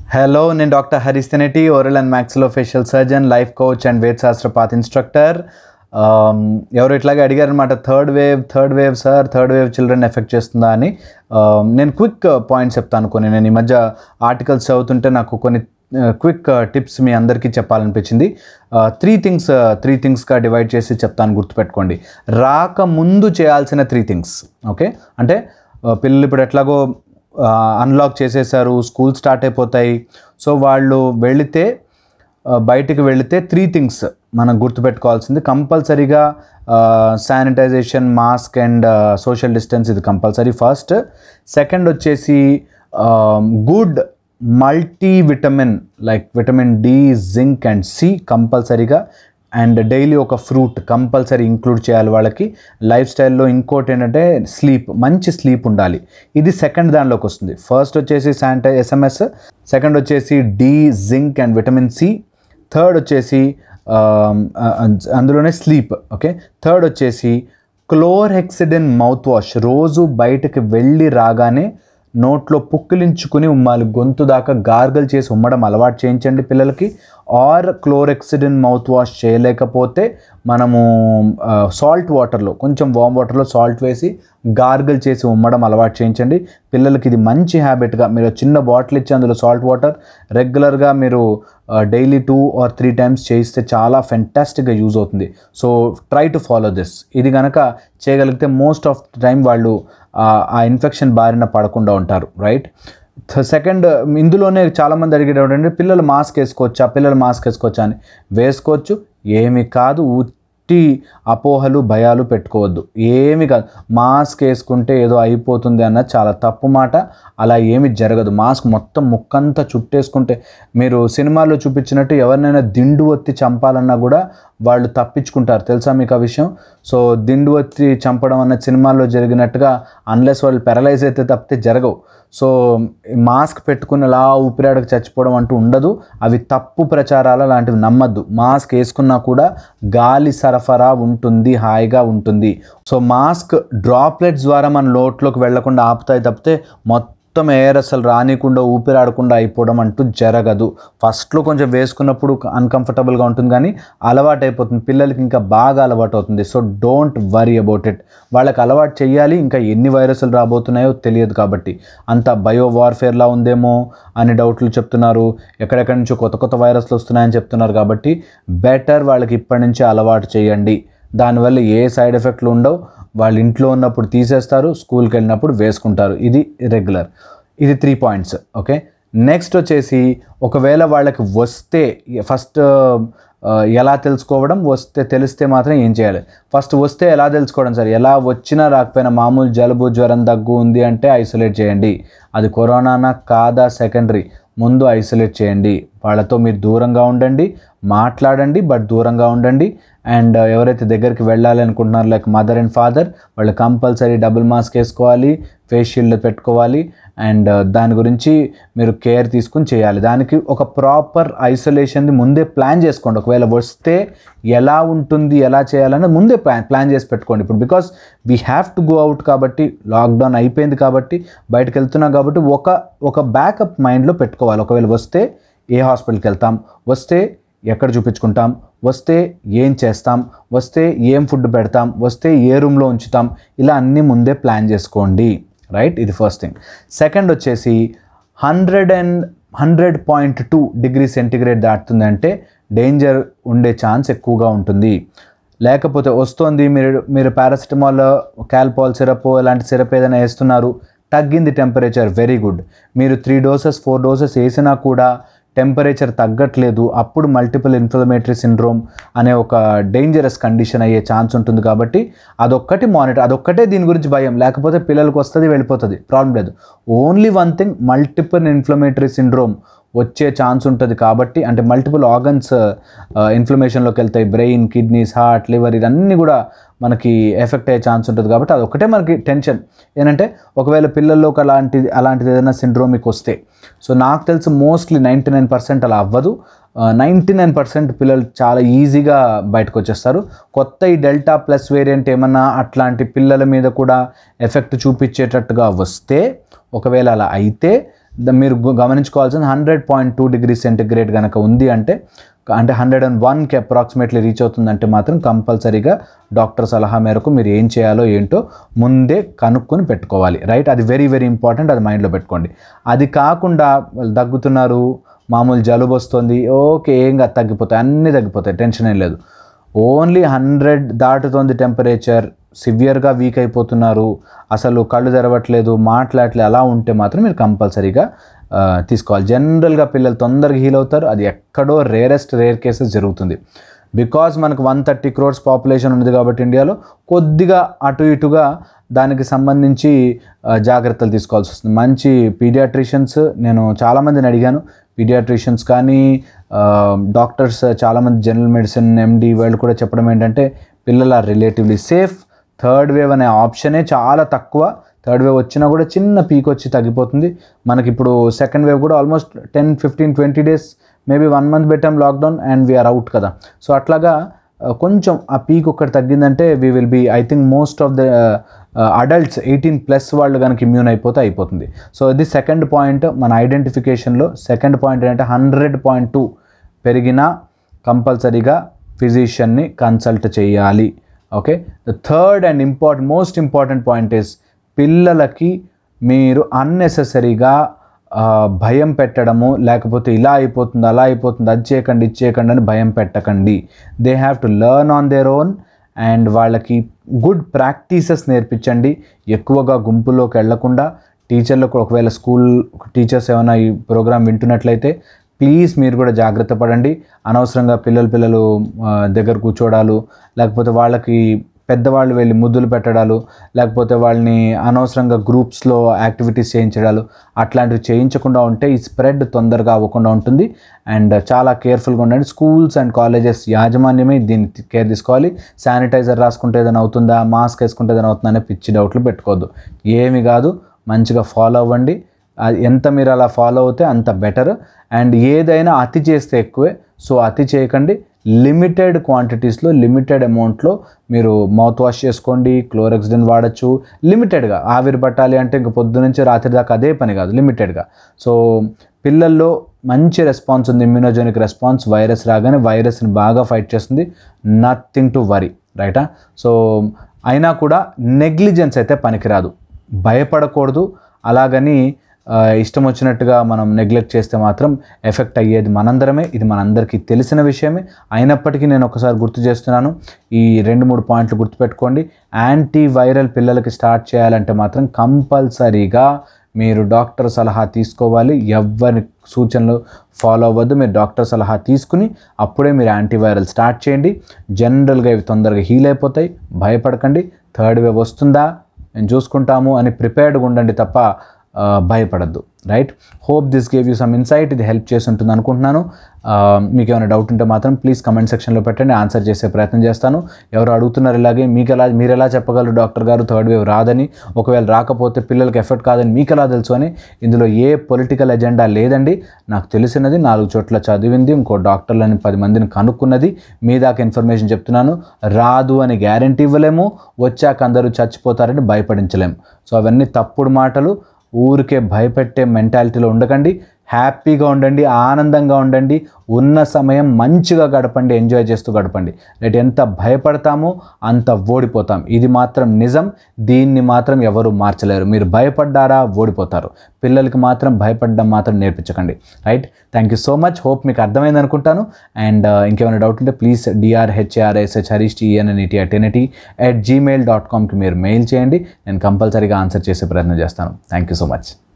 Hello, నేను doctor Harish Teneti, oral and maxillofacial surgeon, life coach and వేదశాస్త్ర path instructor. ఎవరు ఇట్లాగే అడిగారు అనమాట, third wave sir, third wave children effect చేస్తుందా అని. నేను క్విక్ పాయింట్స్ చెప్తాను కొన్ని. నేను ఈ మధ్య ఆర్టికల్స్ చదువుతుంటే నాకు కొన్ని క్విక్ టిప్స్ మీ అందరికీ చెప్పాలనిపించింది. త్రీ థింగ్స్గా డివైడ్ చేసి చెప్తాను, గుర్తుపెట్టుకోండి. రాకముందు చేయాల్సిన 3 things. ఓకే, అంటే పిల్లలు ఇప్పుడు ఎట్లాగో అన్లాక్ చేసేసారు, స్కూల్ స్టార్ట్ అయిపోతాయి. సో వాళ్ళు బయటికి వెళితే 3 things మనం గుర్తుపెట్టుకోవాల్సింది. కంపల్సరీగా sanitization, mask and social distance, ఇది కంపల్సరీ ఫస్ట్. సెకండ్ వచ్చేసి good multivitamin like vitamin D, zinc and C కంపల్సరీగా. అండ్ డైలీ ఒక ఫ్రూట్ కంపల్సరీ ఇంక్లూడ్ చేయాలి వాళ్ళకి. లైఫ్ స్టైల్లో ఇంకోటి ఏంటంటే స్లీప్, మంచి స్లీప్ ఉండాలి. ఇది సెకండ్ దానిలోకి వస్తుంది. ఫస్ట్ వచ్చేసి ఎస్ఎంఎస్, సెకండ్ వచ్చేసి D, zinc and vitamin C, third వచ్చేసి అందులోనే స్లీప్. ఓకే, థర్డ్ వచ్చేసి క్లోర్హెక్సిడిన్ మౌత్ వాష్. రోజు బయటకు వెళ్ళి రాగానే నోట్లో పుక్కిలించుకుని ఉమ్మాలి, గొంతు దాకా గార్గల్ చేసి ఉమ్మడం అలవాటు చేయించండి పిల్లలకి. ఆర్ క్లోరెక్సిడిన్ మౌత్ వాష్ చేయలేకపోతే మనము సాల్ట్ వాటర్లో, కొంచెం వామ్ వాటర్లో సాల్ట్ వేసి గార్గల్ చేసి ఉమ్మడం అలవాటు చేయించండి పిల్లలకి. ఇది మంచి హ్యాబిట్గా మీరు చిన్న బాటిల్ ఇచ్చి అందులో సాల్ట్ వాటర్ రెగ్యులర్గా మీరు డైలీ 2 or 3 times చేయిస్తే చాలా ఫెంటాస్టిక్గా యూజ్ అవుతుంది. So try to follow this. ఇది కనుక చేయగలిగితే మోస్ట్ ఆఫ్ ద టైం వాళ్ళు ఆ ఇన్ఫెక్షన్ బారిన పడకుండా ఉంటారు, రైట్. సెకండ్, ఇందులోనే చాలామంది అడిగేది ఏంటంటే పిల్లలు మాస్క్ వేసుకోవచ్చా అని. వేసుకోవచ్చు, ఏమి కాదు. ఉట్టి అపోహలు, భయాలు పెట్టుకోవద్దు, ఏమి కాదు. మాస్క్ వేసుకుంటే ఏదో అయిపోతుంది అన్నది చాలా తప్పు మాట. అలా ఏమి జరగదు. మాస్క్ మొత్తం ముక్కంతా చుట్టేసుకుంటే, మీరు సినిమాల్లో చూపించినట్టు ఎవరినైనా దిండు ఒత్తి చంపాలన్నా కూడా వాళ్ళు తప్పించుకుంటారు, తెలుసా మీకు ఆ విషయం? సో దిండు ఒత్తి చంపడం అన్న సినిమాల్లో జరిగినట్టుగా అన్లెస్ వాళ్ళు పెరలైజ్ అయితే తప్పితే జరగవు. సో మాస్క్ పెట్టుకుని అలా ఊపిరాడకు చచ్చిపోవడం అంటూ ఉండదు. అవి తప్పు ప్రచారాలు, అలాంటివి నమ్మద్దు. మాస్క్ వేసుకున్నా కూడా గాలి సరఫరా ఉంటుంది, హాయిగా ఉంటుంది. సో మాస్క్ డ్రాప్లెట్స్ ద్వారా మన నోట్లోకి వెళ్లకుండా ఆపుతాయి తప్పితే మొత్తం ఎయిర్ అసలు రానికుండా ఊపిరాడకుండా అయిపోవడం అంటూ జరగదు. ఫస్ట్లో కొంచెం వేసుకున్నప్పుడు అన్కంఫర్టబుల్గా ఉంటుంది, కానీ అలవాటు అయిపోతుంది. పిల్లలకి ఇంకా బాగా అలవాటు అవుతుంది. So don't worry about it. వాళ్ళకి అలవాటు చేయాలి. ఇంకా ఎన్ని వైరస్లు రాబోతున్నాయో తెలియదు కాబట్టి. అంత బయో వార్ఫేర్లా ఉందేమో అని డౌట్లు చెప్తున్నారు. ఎక్కడెక్కడి నుంచో కొత్త వైరస్లు వస్తున్నాయని చెప్తున్నారు. కాబట్టి బెటర్ వాళ్ళకి ఇప్పటి నుంచే అలవాటు చేయండి. దానివల్ల ఏ సైడ్ ఎఫెక్ట్లు ఉండవు. వాళ్ళు ఇంట్లో ఉన్నప్పుడు తీసేస్తారు, స్కూల్కి వెళ్ళినప్పుడు వేసుకుంటారు. ఇది రెగ్యులర్. ఇది 3 points. ఓకే, నెక్స్ట్ వచ్చేసి ఒకవేళ వాళ్ళకి వస్తే ఫస్ట్ ఎలా తెలుసుకోవడం, తెలిస్తే మాత్రం ఏం చేయాలి? ఫస్ట్ వస్తే ఎలా తెలుసుకోవడం సార్? ఎలా వచ్చినా రాకపోయినా మామూలు జలుబు, జ్వరం, దగ్గు ఉంది అంటే ఐసోలేట్ చేయండి. అది కరోనానా కాదా సెకండరీ, ముందు ఐసోలేట్ చేయండి. వాళ్ళతో మీరు దూరంగా ఉండండి, మాట్లాడండి, బట్ దూరంగా ఉండండి. అండ్ ఎవరైతే దగ్గరికి వెళ్ళాలి అనుకుంటున్నారో లైక్ మదర్ అండ్ ఫాదర్, వాళ్ళు కంపల్సరీ డబుల్ మాస్క్ వేసుకోవాలి, ఫేస్ షీల్డ్ పెట్టుకోవాలి. అండ్ దాని గురించి మీరు కేర్ తీసుకుని చేయాలి. దానికి ఒక ప్రాపర్ ఐసోలేషన్ది ముందే ప్లాన్ చేసుకోండి. ఒకవేళ వస్తే ఎలా ఉంటుంది, ఎలా చేయాలని ముందే ప్లాన్ చేసి పెట్టుకోండి. ఇప్పుడు because we have to go out కాబట్టి, లాక్డౌన్ అయిపోయింది కాబట్టి, బయటకు వెళ్తున్నాం కాబట్టి ఒక బ్యాకప్ మైండ్లో పెట్టుకోవాలి. ఒకవేళ వస్తే ఏ హాస్పిటల్కి వెళ్తాం, వస్తే ఎక్కడ చూపించుకుంటాం, వస్తే ఏం చేస్తాం, వస్తే ఏం ఫుడ్ పెడతాం, వస్తే ఏ రూమ్లో ఉంచుతాం, ఇలా అన్నీ ముందే ప్లాన్ చేసుకోండి, రైట్. ఇది ఫస్ట్ థింగ్. సెకండ్ వచ్చేసి 100.2 degrees centigrade దాటుతుందంటే డేంజర్ ఉండే ఛాన్స్ ఎక్కువగా ఉంటుంది. లేకపోతే వస్తుంది, మీరు పారాసిటమాల్, క్యాల్పాల్ సిరప్, ఇలాంటి సిరప్ ఏదైనా వేస్తున్నారు, తగ్గింది టెంపరేచర్, వెరీ గుడ్. మీరు 3 doses 4 doses వేసినా కూడా టెంపరేచర్ తగ్గట్లేదు, అప్పుడు మల్టిపుల్ ఇన్ఫ్లమేటరీ సిండ్రోమ్ అనే ఒక డేంజరస్ కండిషన్ అయ్యే ఛాన్స్ ఉంటుంది. కాబట్టి అదొక్కటే దీని గురించి భయం. లేకపోతే పిల్లలకు వస్తుంది, వెళ్ళిపోతుంది, ప్రాబ్లం లేదు. Only one thing, multiple inflammatory syndrome వచ్చే ఛాన్స్ ఉంటుంది. కాబట్టి అంటే మల్టిపుల్ ఆర్గన్స్ ఇన్ఫ్లమేషన్లోకి వెళ్తాయి, బ్రెయిన్, కిడ్నీస్, హార్ట్, లివర్, ఇదన్నీ కూడా మనకి ఎఫెక్ట్ అయ్యే ఛాన్స్ ఉంటుంది. కాబట్టి అదొక్కటే మనకి టెన్షన్. ఏంటంటే ఒకవేళ పిల్లల్లోకి అలాంటిది ఏదైనా సిండ్రోమిక్ వస్తే, సో నాకు తెలిసి మోస్ట్లీ 99% అలా అవ్వదు. 99% పిల్లలు చాలా ఈజీగా బయటకు వచ్చేస్తారు. కొత్త ఈ డెల్టా ప్లస్ వేరియంట్ ఏమన్నా అట్లాంటి పిల్లల మీద కూడా ఎఫెక్ట్ చూపించేటట్టుగా వస్తే, ఒకవేళ అలా అయితే మీరు గమనించుకోవాల్సింది 100.2 డిగ్రీ సెంటిగ్రేడ్ కనుక ఉంది అంటే 101కి అప్రాక్సిమేట్లీ రీచ్ అవుతుందంటే మాత్రం కంపల్సరీగా డాక్టర్ సలహా మేరకు మీరు ఏం చేయాలో ఏంటో ముందే కనుక్కొని పెట్టుకోవాలి, రైట్? అది వెరీ వెరీ ఇంపార్టెంట్, అది మైండ్లో పెట్టుకోండి. అది కాకుండా దగ్గుతున్నారు, మామూలు జలుబు వస్తుంది, ఓకే ఏం కాదు, తగ్గిపోతాయి, అన్నీ తగ్గిపోతాయి, టెన్షన్ ఏం లేదు. ఓన్లీ 100 దాటుతోంది టెంపరేచర్, సివియర్గా వీక్ అయిపోతున్నారు, అసలు కళ్ళు తెరవట్లేదు, మాట్లాడట్లేదు, అలా ఉంటే మాత్రం మీరు కంపల్సరీగా తీసుకోవాలి. జనరల్గా పిల్లలు తొందరగా హీల్ అవుతారు, అది ఎక్కడో రేర్ కేసెస్ జరుగుతుంది. బికాజ్ మనకు 130 crores పాపులేషన్ ఉంది కాబట్టి ఇండియాలో కొద్దిగా అటు ఇటుగా దానికి సంబంధించి జాగ్రత్తలు తీసుకోవాల్సి వస్తుంది. మంచి పీడియాట్రిషియన్స్, నేను చాలామందిని అడిగాను, పీడియాట్రిషియన్స్ కానీ డాక్టర్స్ చాలామంది జనరల్ మెడిసిన్ ఎండి వాళ్ళు కూడా చెప్పడం ఏంటంటే పిల్లలు are relatively safe. Third wave అనే ఆప్షనే చాలా తక్కువ. థర్డ్ వేవ్ వచ్చినా కూడా చిన్న పీక్ వచ్చి తగ్గిపోతుంది. మనకి ఇప్పుడు సెకండ్ వేవ్ కూడా ఆల్మోస్ట్ 10, 15, 20 days, మేబీ 1 month పెట్టాం లాక్డౌన్ అండ్ వీఆర్ అవుట్ కదా. సో అట్లాగా కొంచెం ఆ పీక్ ఒక్కటి తగ్గిందంటే we will be, I think most of the adults 18+ వాళ్ళు కనుక ఇమ్యూన్ అయిపోతుంది. సో ఇది సెకండ్ పాయింట్ మన ఐడెంటిఫికేషన్లో. సెకండ్ పాయింట్ ఏంటంటే 100.2 పెరిగినా కంపల్సరీగా ఫిజిషియన్ని కన్సల్ట్ చేయాలి. Okay, the third and most important point is పిల్లలకి మీరు అన్నెసెసరీగా భయం పెట్టడము, లేకపోతే ఇలా అయిపోతుంది, అలా అయిపోతుంది, అది చేయకండి, ఇది చేయకండి అని భయం పెట్టకండి. They have to learn on their own and వాళ్ళకి గుడ్ ప్రాక్టీసెస్ నేర్పించండి. ఎక్కువగా గుంపులోకి వెళ్లకుండా టీచర్లకు, ఒకవేళ స్కూల్ టీచర్స్ ఏమైనా ఈ ప్రోగ్రామ్ వింటున్నట్లయితే ప్లీజ్ మీరు కూడా జాగ్రత్త పడండి. అనవసరంగా పిల్లలు దగ్గర కూర్చోడాలు, లేకపోతే వాళ్ళకి పెద్దవాళ్ళు వెళ్ళి ముద్దులు పెట్టడాలు, లేకపోతే వాళ్ళని అనవసరంగా గ్రూప్స్లో యాక్టివిటీస్ చేయించడాలు, అట్లాంటివి చేయించకుండా ఉంటే ఈ స్ప్రెడ్ తొందరగా అవ్వకుండా ఉంటుంది. అండ్ చాలా కేర్ఫుల్గా ఉండండి. స్కూల్స్ అండ్ కాలేజెస్ యాజమాన్యమే దీన్ని కేర్ తీసుకోవాలి. శానిటైజర్ రాసుకుంటే ఏదైనా అవుతుందా, మాస్క్ వేసుకుంటే ఏదైనా అవుతుందా అనే పిచ్చి డౌట్లు పెట్టుకోవద్దు. ఏమి కాదు, మంచిగా ఫాలో అవ్వండి. ఎంత మీరు అలా ఫాలో అవుతే అంత బెటర్. అండ్ ఏదైనా అతి చేస్తే ఎక్కువే, సో అతి చేయకండి. లిమిటెడ్ క్వాంటిటీస్లో, లిమిటెడ్ అమౌంట్లో మీరు మౌత్ వాష్ చేసుకోండి, క్లోరెక్సిడిన్ వాడచ్చు లిమిటెడ్గా. ఆవిరి పట్టాలి అంటే ఇంక పొద్దు నుంచి రాత్రి దాకా అదే పని కాదు, లిమిటెడ్గా. సో పిల్లల్లో మంచి రెస్పాన్స్ ఉంది, ఇమ్యూనోజెనిక్ రెస్పాన్స్. వైరస్ రాగానే వైరస్ని బాగా ఫైట్ చేస్తుంది, నథింగ్ టు వరీ, రైటా? సో అయినా కూడా నెగ్లిజెన్స్ అయితే పనికిరాదు, భయపడకూడదు. అలాగని ఇష్టం వచ్చినట్టుగా మనం నెగ్లెక్ట్ చేస్తే మాత్రం ఎఫెక్ట్ అయ్యేది మనందరమే. ఇది మనందరికీ తెలిసిన విషయమే. అయినప్పటికీ నేను ఒకసారి గుర్తు చేస్తున్నాను, ఈ 2-3 పాయింట్లు గుర్తుపెట్టుకోండి. యాంటీవైరల్ పిల్లలకి స్టార్ట్ చేయాలంటే మాత్రం కంపల్సరీగా మీరు డాక్టర్ సలహా తీసుకోవాలి. ఎవరి సూచనలు ఫాలో అవ్వద్దు, మీరు డాక్టర్ సలహా తీసుకుని అప్పుడే మీరు యాంటీవైరల్ స్టార్ట్ చేయండి. జనరల్గా ఇవి తొందరగా హీల్ అయిపోతాయి, భయపడకండి. థర్డ్ వేవ్ వస్తుందా మేము చూసుకుంటాము అని ప్రిపేర్డ్గా ఉండండి తప్ప భయపడద్దు, right? Hope this gave you some insight. ఇది హెల్ప్ చేసి ఉంటుంది అనుకుంటున్నాను. మీకు ఏమైనా డౌట్ ఉంటే మాత్రం ప్లీజ్ కమెంట్ సెక్షన్లో పెట్టండి, ఆన్సర్ చేసే ప్రయత్నం చేస్తాను. ఎవరు అడుగుతున్నారు ఇలాగే, మీరు ఎలా చెప్పగలరు డాక్టర్ గారు థర్డ్ వేవ్ రాదని, ఒకవేళ రాకపోతే పిల్లలకి ఎఫెక్ట్ కాదని మీకు ఎలా తెలుసు అని? ఇందులో ఏ పొలిటికల్ ఎజెండా లేదండి. నాకు తెలిసినది 4 చోట్ల చదివింది, ఇంకో డాక్టర్లని 10 మందిని కనుక్కున్నది, మీ దాకా ఇన్ఫర్మేషన్ చెప్తున్నాను. రాదు అని గ్యారంటీ ఇవ్వలేము, వచ్చాక అందరూ చచ్చిపోతారని భయపడించలేము. సో అవన్నీ తప్పుడు మాటలు. ఊరికే భయపెట్టే మెంటాలిటీలో ఉండకండి. హ్యాపీగా ఉండండి, ఆనందంగా ఉండండి, ఉన్న సమయం మంచిగా గడపండి, ఎంజాయ్ చేస్తూ గడపండి. రైట్? ఎంత భయపడతామో అంత ఓడిపోతాం, ఇది మాత్రం నిజం. దీన్ని మాత్రం ఎవరు మార్చలేరు. మీరు భయపడ్డారా ఓడిపోతారు. పిల్లలకి మాత్రం భయపడడం మాత్రం నేర్పించకండి, right? Thank you so much. Hope మీకు అర్థమైంది అనుకుంటాను. అండ్ ఇంకేమైనా డౌట్ ఉంటే ప్లీజ్ drHRSH@teneti@gmail.comకి మీరు మెయిల్ చేయండి. నేను కంపల్సరీగా ఆన్సర్ చేసే ప్రయత్నం చేస్తాను. Thank you so much.